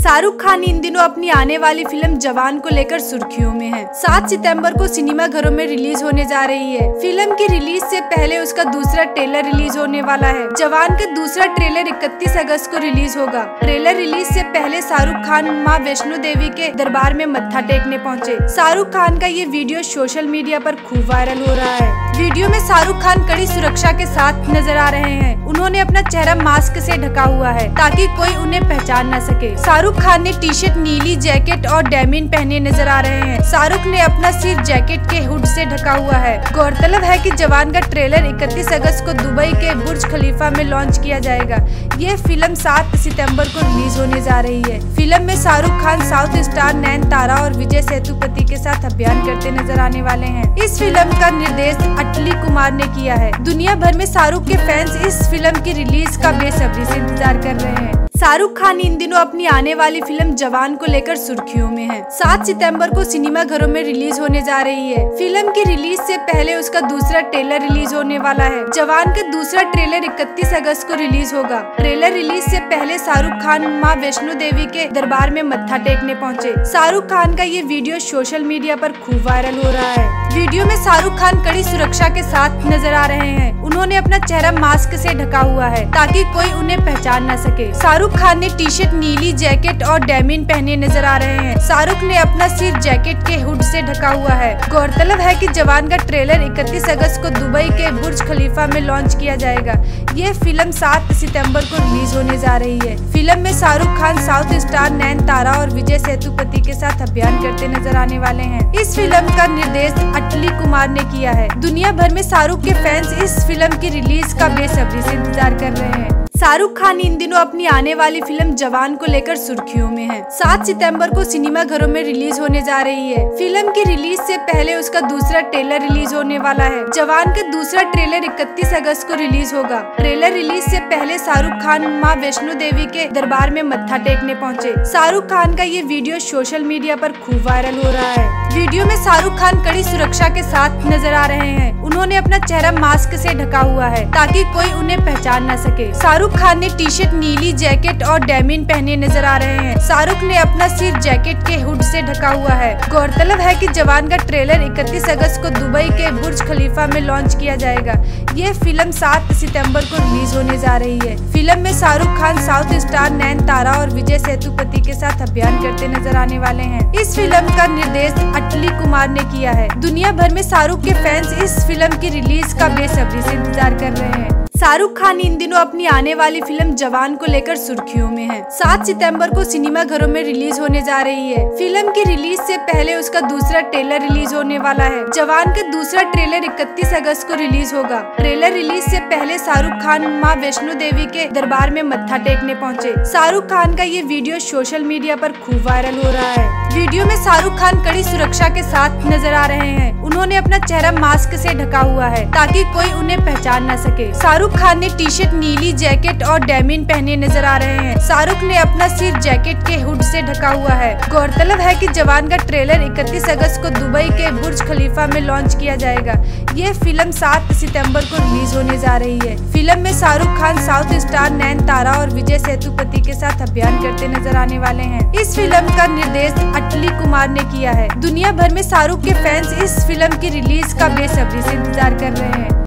शाहरुख खान इन दिनों अपनी आने वाली फिल्म जवान को लेकर सुर्खियों में है। 7 सितंबर को सिनेमा घरों में रिलीज होने जा रही है। फिल्म की रिलीज से पहले उसका दूसरा ट्रेलर रिलीज होने वाला है। जवान का दूसरा ट्रेलर 31 अगस्त को रिलीज होगा। ट्रेलर रिलीज से पहले शाहरुख खान मां वैष्णो देवी के दरबार में मत्था टेकने पहुंचे। शाहरुख खान का ये वीडियो सोशल मीडिया पर खूब वायरल हो रहा है। वीडियो में शाहरुख खान कड़ी सुरक्षा के साथ नजर आ रहे हैं। उन्होंने अपना चेहरा मास्क से ढका हुआ है ताकि कोई उन्हें पहचान न सके। शाहरुख खान ने टी शर्ट, नीली जैकेट और डेनिम पहने नजर आ रहे हैं। शाहरुख ने अपना सिर जैकेट के हुड से ढका हुआ है। गौरतलब है कि जवान का ट्रेलर 31 अगस्त को दुबई के बुर्ज खलीफा में लॉन्च किया जाएगा। ये फिल्म 7 सितंबर को रिलीज होने जा रही है। फिल्म में शाहरुख खान साउथ स्टार नयनतारा और विजय सेतुपति के साथ अभियान करते नजर आने वाले हैं। इस फिल्म का निर्देश अटली कुमार ने किया है। दुनिया भर में शाहरुख के फैंस इस फिल्म की रिलीज का बेसब्री से इंतजार कर रहे हैं। शाहरुख खान इन दिनों अपनी आने वाली फिल्म जवान को लेकर सुर्खियों में है। 7 सितंबर को सिनेमा घरों में रिलीज होने जा रही है। फिल्म की रिलीज से पहले उसका दूसरा ट्रेलर रिलीज होने वाला है। जवान का दूसरा ट्रेलर 31 अगस्त को रिलीज होगा। ट्रेलर रिलीज से पहले शाहरुख खान मां वैष्णो देवी के दरबार में मत्था टेकने पहुंचे। शाहरुख खान का ये वीडियो सोशल मीडिया पर खूब वायरल हो रहा है। वीडियो में शाहरुख खान कड़ी सुरक्षा के साथ नजर आ रहे हैं। उन्होंने अपना चेहरा मास्क से ढका हुआ है ताकि कोई उन्हें पहचान न सके। शाहरुख खान ने टी शर्ट, नीली जैकेट और डेनिम पहने नजर आ रहे हैं। शाहरुख ने अपना सिर जैकेट के हुड से ढका हुआ है। गौरतलब है कि जवान का ट्रेलर 31 अगस्त को दुबई के बुर्ज खलीफा में लॉन्च किया जाएगा। ये फिल्म 7 सितंबर को रिलीज होने जा रही है। फिल्म में शाहरुख खान साउथ स्टार नयनतारा और विजय सेतुपति के साथ अभियान करते नजर आने वाले हैं। इस फिल्म का निर्देश अटली कुमार ने किया है। दुनिया भर में शाहरुख के फैंस इस फिल्म की रिलीज का बेसब्री से इंतजार कर रहे हैं। शाहरुख खान इन दिनों अपनी आने वाली फिल्म जवान को लेकर सुर्खियों में है। 7 सितंबर को सिनेमा घरों में रिलीज होने जा रही है। फिल्म की रिलीज से पहले उसका दूसरा ट्रेलर रिलीज होने वाला है। जवान का दूसरा ट्रेलर 31 अगस्त को रिलीज होगा। ट्रेलर रिलीज से पहले शाहरुख खान मां वैष्णो देवी के दरबार में मत्था टेकने पहुंचे। शाहरुख खान का ये वीडियो सोशल मीडिया पर खूब वायरल हो रहा है। वीडियो में शाहरुख खान कड़ी सुरक्षा के साथ नजर आ रहे हैं। उन्होंने अपना चेहरा मास्क से ढका हुआ है ताकि कोई उन्हें पहचान न सके। शाहरुख खान ने टी शर्ट, नीली जैकेट और डेनिम पहने नजर आ रहे हैं। शाहरुख ने अपना सिर जैकेट के हुड से ढका हुआ है। गौरतलब है कि जवान का ट्रेलर 31 अगस्त को दुबई के बुर्ज खलीफा में लॉन्च किया जाएगा। ये फिल्म 7 सितंबर को रिलीज होने जा रही है। फिल्म में शाहरुख खान साउथ स्टार नयनतारा और विजय सेतुपति के साथ अभियान करते नजर आने वाले हैं। इस फिल्म का निर्देश अटली कुमार ने किया है। दुनिया भर में शाहरुख के फैंस इस फिल्म की रिलीज का बेसब्री से इंतजार कर रहे हैं। शाहरुख खान इन दिनों अपनी आने वाली फिल्म जवान को लेकर सुर्खियों में है। 7 सितंबर को सिनेमा घरों में रिलीज होने जा रही है। फिल्म की रिलीज से पहले उसका दूसरा ट्रेलर रिलीज होने वाला है। जवान का दूसरा ट्रेलर 31 अगस्त को रिलीज होगा। ट्रेलर रिलीज से पहले शाहरुख खान मां वैष्णो देवी के दरबार में मत्था टेकने पहुंचे। शाहरुख खान का ये वीडियो सोशल मीडिया पर खूब वायरल हो रहा है। वीडियो में शाहरुख खान कड़ी सुरक्षा के साथ नजर आ रहे हैं। उन्होंने अपना चेहरा मास्क से ढका हुआ है ताकि कोई उन्हें पहचान न सके। शाहरुख खान ने टी शर्ट, नीली जैकेट और डेनिम पहने नजर आ रहे हैं। शाहरुख ने अपना सिर जैकेट के हुड से ढका हुआ है। गौरतलब है कि जवान का ट्रेलर 31 अगस्त को दुबई के बुर्ज खलीफा में लॉन्च किया जाएगा। ये फिल्म 7 सितंबर को रिलीज होने जा रही है। फिल्म में शाहरुख खान साउथ स्टार नयनतारा और विजय सेतुपति के साथ अभियान करते नजर आने वाले हैं। इस फिल्म का निर्देश अटली कुमार ने किया है। दुनिया भर में शाहरुख के फैंस इस फिल्म की रिलीज का बेसब्री से इंतजार कर रहे हैं।